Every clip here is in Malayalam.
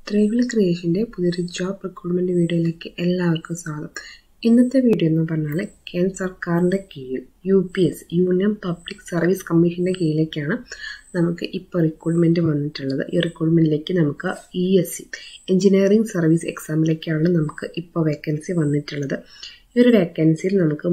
ട്രൈബൽ ക്രിയേഷൻ്റെ പുതിയൊരു ജോബ് റിക്രൂട്ട്മെൻറ്റ് വീഡിയോയിലേക്ക് എല്ലാവർക്കും സ്വാഗതം. ഇന്നത്തെ വീഡിയോ എന്ന് പറഞ്ഞാൽ കേന്ദ്ര സർക്കാരിൻ്റെ കീഴിൽ UPSC യൂണിയൻ പബ്ലിക് സർവീസ് കമ്മീഷൻ്റെ കീഴിലേക്കാണ് നമുക്ക് ഇപ്പോൾ റിക്രൂട്ട്മെൻറ്റ് വന്നിട്ടുള്ളത്. ഈ റിക്രൂട്ട്മെൻറ്റിലേക്ക് നമുക്ക് ESC എഞ്ചിനീയറിംഗ് സർവീസ് എക്സാമിലേക്കാണ് നമുക്ക് ഇപ്പോൾ വേക്കൻസി വന്നിട്ടുള്ളത്. ഈ ഒരു വേക്കൻസിയിൽ നമുക്ക്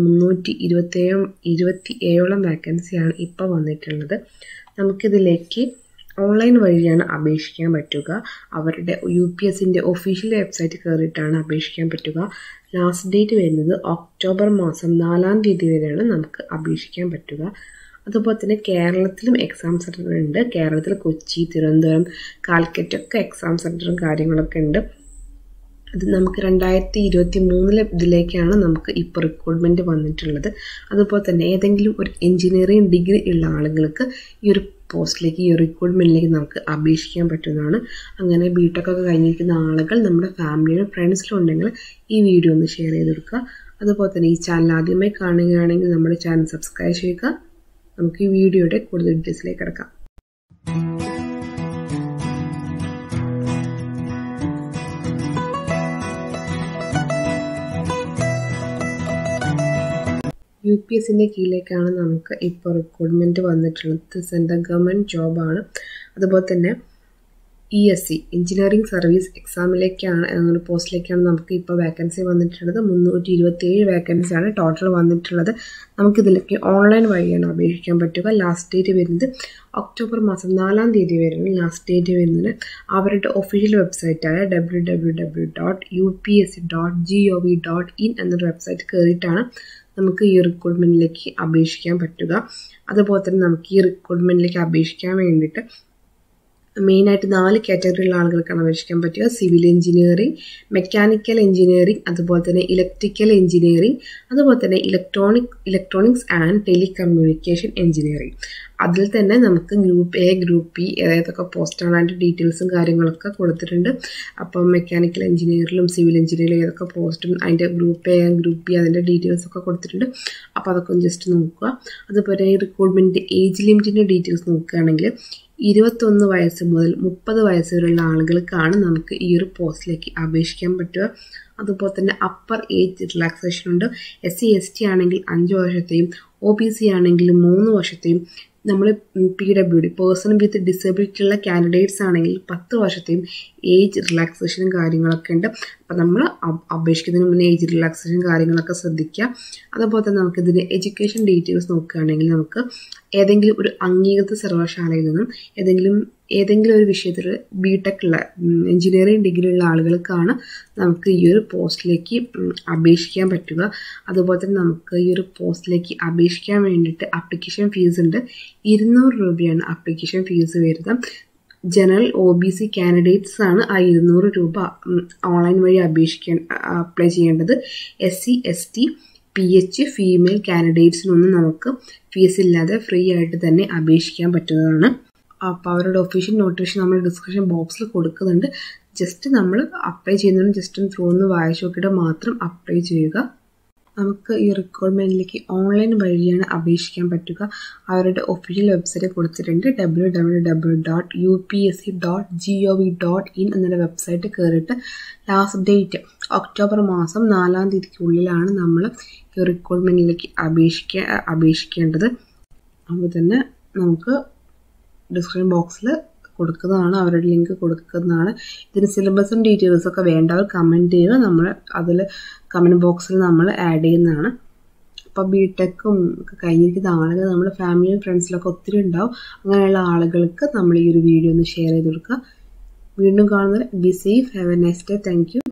327 വേക്കൻസിയാണ് ഇപ്പോൾ വന്നിട്ടുള്ളത്. നമുക്കിതിലേക്ക് ഓൺലൈൻ വഴിയാണ് അപേക്ഷിക്കാൻ പറ്റുക. അവരുടെ UPSCൻ്റെ ഒഫീഷ്യൽ വെബ്സൈറ്റ് കയറിയിട്ടാണ് അപേക്ഷിക്കാൻ പറ്റുക. ലാസ്റ്റ് ഡേറ്റ് വരുന്നത് ഒക്ടോബർ മാസം 4-ാം തീയതി വരെയാണ് നമുക്ക് അപേക്ഷിക്കാൻ പറ്റുക. അതുപോലെ തന്നെ കേരളത്തിലും എക്സാം സെൻറ്റർ ഉണ്ട്. കേരളത്തിൽ കൊച്ചി, തിരുവനന്തപുരം, കാലിക്കറ്റൊക്കെ എക്സാം സെൻറ്ററും കാര്യങ്ങളൊക്കെ ഉണ്ട്. അത് നമുക്ക് 2023 ഇതിലേക്കാണ് നമുക്ക് ഇപ്പോൾ റിക്രൂട്ട്മെൻറ്റ് വന്നിട്ടുള്ളത്. അതുപോലെ തന്നെ ഏതെങ്കിലും ഒരു എഞ്ചിനീയറിംഗ് ഡിഗ്രി ഉള്ള ആളുകൾക്ക് ഈ ഒരു പോസ്റ്റിലേക്ക്, ഈ റിക്രൂട്ട്മെൻറ്റിലേക്ക് നമുക്ക് അപേക്ഷിക്കാൻ പറ്റുന്നതാണ്. അങ്ങനെ ബിടെക് ഒക്കെ കഴിഞ്ഞിരിക്കുന്ന ആളുകൾ നമ്മുടെ ഫാമിലിയിലും ഫ്രണ്ട്സിലും ഉണ്ടെങ്കിൽ ഈ വീഡിയോ ഒന്ന് ഷെയർ ചെയ്ത് കൊടുക്കുക. അതുപോലെ തന്നെ ഈ ചാനൽ ആദ്യമായി കാണുകയാണെങ്കിൽ നമ്മുടെ ചാനൽ സബ്സ്ക്രൈബ് ചെയ്യുക. നമുക്ക് ഈ വീഡിയോയുടെ കൂടുതൽ ഡീറ്റെയിൽസിലേക്ക് കിടക്കാം. UPSCൻ്റെ കീഴിലേക്കാണ് നമുക്ക് ഇപ്പോൾ റിക്രൂട്ട്മെൻറ്റ് വന്നിട്ടുള്ളത്. സെൻട്രൽ ഗവൺമെൻറ് ജോബാണ്. അതുപോലെ തന്നെ ESC എഞ്ചിനീയറിംഗ് സർവീസ് എക്സാമിലേക്കാണ് എന്നൊരു പോസ്റ്റിലേക്കാണ് നമുക്ക് ഇപ്പോൾ വേക്കൻസി വന്നിട്ടുള്ളത്. 327 വേക്കൻസിയാണ് ടോട്ടൽ വന്നിട്ടുള്ളത്. നമുക്കിതിലേക്ക് ഓൺലൈൻ വഴിയാണ് അപേക്ഷിക്കാൻ പറ്റുക. ലാസ്റ്റ് ഡേറ്റ് വരുന്നത് ഒക്ടോബർ മാസം 4-ാം തീയതി വരുന്നത്. ലാസ്റ്റ് ഡേറ്റ് വരുന്നത് അവരുടെ ഒഫീഷ്യൽ വെബ്സൈറ്റായ www.upsc.gov.in എന്നൊരു വെബ്സൈറ്റ് കയറിയിട്ടാണ് നമുക്ക് ഈ റിക്രൂട്ട്മെൻറ്റിലേക്ക് അപേക്ഷിക്കാൻ പറ്റുക. അതുപോലെ തന്നെ നമുക്ക് ഈ റിക്രൂട്ട്മെൻറ്റിലേക്ക് അപേക്ഷിക്കാൻ വേണ്ടിയിട്ട് മെയിനായിട്ട് 4 കാറ്റഗറിയിലുള്ള ആളുകൾക്കാണ് അപേക്ഷിക്കാൻ പറ്റുക. സിവിൽ എഞ്ചിനീയറിംഗ്, മെക്കാനിക്കൽ എഞ്ചിനീയറിംഗ്, അതുപോലെ തന്നെ ഇലക്ട്രിക്കൽ എഞ്ചിനീയറിംഗ്, അതുപോലെ തന്നെ ഇലക്ട്രോണിക്സ് ആൻഡ് ടെലികമ്മ്യൂണിക്കേഷൻ എഞ്ചിനീയറിംഗ്. അതിൽ തന്നെ നമുക്ക് ഗ്രൂപ്പ് A, ഗ്രൂപ്പ് B ഏതൊക്കെ പോസ്റ്റാണ് അതിൻ്റെ ഡീറ്റെയിൽസും കാര്യങ്ങളൊക്കെ കൊടുത്തിട്ടുണ്ട്. അപ്പം മെക്കാനിക്കൽ എഞ്ചിനീയറിലും സിവിൽ എഞ്ചിനീയറിലും ഏതൊക്കെ പോസ്റ്റും അതിൻ്റെ ഗ്രൂപ്പ് A, ഗ്രൂപ്പ് B അതിൻ്റെ ഡീറ്റെയിൽസൊക്കെ കൊടുത്തിട്ടുണ്ട്. അപ്പോൾ അതൊക്കെ ഒന്ന് ജസ്റ്റ് നോക്കുക. അതുപോലെ ഈ റിക്രൂട്ട്മെൻറ്റ് ഏജ് ലിമിറ്റിൻ്റെ ഡീറ്റെയിൽസ് നോക്കുകയാണെങ്കിൽ 21 വയസ്സ് മുതൽ 30 വയസ്സ് വരെയുള്ള ആളുകൾക്കാണ് നമുക്ക് ഈ ഒരു പോസ്റ്റിലേക്ക് അപേക്ഷിക്കാൻ പറ്റുക. അതുപോലെ തന്നെ അപ്പർ ഏജ് റിലാക്സേഷൻ ഉണ്ട്. SC ST ആണെങ്കിൽ 5 വർഷത്തെയും OBC ആണെങ്കിൽ 3 വർഷത്തെയും, നമ്മൾ PWD പേഴ്സൺ വിത്ത് ഡിസബിലിറ്റി ഉള്ള കാൻഡിഡേറ്റ്സ് ആണെങ്കിൽ 10 വർഷത്തെയും ഏജ് റിലാക്സേഷനും കാര്യങ്ങളൊക്കെ ഉണ്ട്. അപ്പം നമ്മൾ അപേക്ഷിക്കുന്നതിന് മുന്നേ ഏജ് റിലാക്സേഷൻ കാര്യങ്ങളൊക്കെ ശ്രദ്ധിക്കുക. അതുപോലെ തന്നെ നമുക്കിതിൻ്റെ എഡ്യൂക്കേഷൻ ഡീറ്റെയിൽസ് നോക്കുകയാണെങ്കിൽ നമുക്ക് ഏതെങ്കിലും ഒരു അംഗീകൃത സർവകലാശാലയിൽ നിന്നും ഏതെങ്കിലും ഒരു വിഷയത്തിൽ ബിടെക് ഉള്ള എഞ്ചിനീയറിംഗ് ഡിഗ്രി ഉള്ള ആളുകൾക്കാണ് നമുക്ക് ഈ ഒരു പോസ്റ്റിലേക്ക് അപേക്ഷിക്കാൻ പറ്റുക. അതുപോലെ തന്നെ നമുക്ക് ഈ ഒരു പോസ്റ്റിലേക്ക് അപേക്ഷിക്കാൻ വേണ്ടിയിട്ട് ആപ്ലിക്കേഷൻ ഫീസ് ഉണ്ട്. 200 രൂപയാണ് ആപ്ലിക്കേഷൻ ഫീസ് വരുന്നത്. ജനറൽ OBC കാൻഡിഡേറ്റ്സ് ആണ് ആ 200 രൂപ ഓൺലൈൻ വഴി അപ്ലൈ ചെയ്യേണ്ടത്. SC ST PH ഫീമെയിൽ കാൻഡിഡേറ്റ്സിനൊന്നും നമുക്ക് ഫീസ് ഇല്ലാതെ ഫ്രീ ആയിട്ട് തന്നെ അപേക്ഷിക്കാൻ പറ്റുന്നതാണ്. അപ്പോൾ അവരുടെ ഒഫീഷ്യൽ നോട്ടിഫിക്കേഷൻ നമ്മൾ ഡിസ്ക്രിപ്ഷൻ ബോക്സിൽ കൊടുക്കുന്നുണ്ട്. ജസ്റ്റ് നമ്മൾ അപ്ലൈ ചെയ്യുന്നതിന് ജസ്റ്റ് ത്രൂ ഒന്ന് വായിച്ചു നോക്കിയിട്ട് മാത്രം അപ്ലൈ ചെയ്യുക. നമുക്ക് ഈ റിക്രൂട്ട്മെൻറ്റിലേക്ക് ഓൺലൈൻ വഴിയാണ് അപേക്ഷിക്കാൻ പറ്റുക. അവരുടെ ഒഫീഷ്യൽ വെബ്സൈറ്റ് കൊടുത്തിട്ടുണ്ട്. www.upsc.gov.in എന്നൊരു വെബ്സൈറ്റ് കയറിയിട്ട് ലാസ്റ്റ് ഡേറ്റ് ഒക്ടോബർ മാസം 4-ാം തീയതിക്കുള്ളിലാണ് നമ്മൾ ഈ റിക്രൂട്ട്മെൻറ്റിലേക്ക് അപേക്ഷിക്കേണ്ടത്. അപ്പോൾ തന്നെ നമുക്ക് ഡിസ്ക്രിപ്ഷൻ ബോക്സിൽ കൊടുക്കുന്നതാണ്, അവരുടെ ലിങ്ക് കൊടുക്കുന്നതാണ്. ഇതിന് സിലബസും ഡീറ്റെയിൽസൊക്കെ വേണ്ടവർ കമൻറ്റ് ചെയ്യുക. നമ്മൾ അതിൽ കമൻറ്റ് ബോക്സിൽ നമ്മൾ ആഡ് ചെയ്യുന്നതാണ്. അപ്പോൾ ബിടെക്കും ഒക്കെ കഴിഞ്ഞിരിക്കുന്ന ആളുകൾ നമ്മുടെ ഫാമിലിയും ഫ്രണ്ട്സിലൊക്കെ ഒത്തിരി ഉണ്ടാവും. അങ്ങനെയുള്ള ആളുകൾക്ക് നമ്മൾ ഈ ഒരു വീഡിയോ ഒന്ന് ഷെയർ ചെയ്ത് കൊടുക്കുക. വീണ്ടും കാണുന്നത് be safe, have a nice day. Thank U.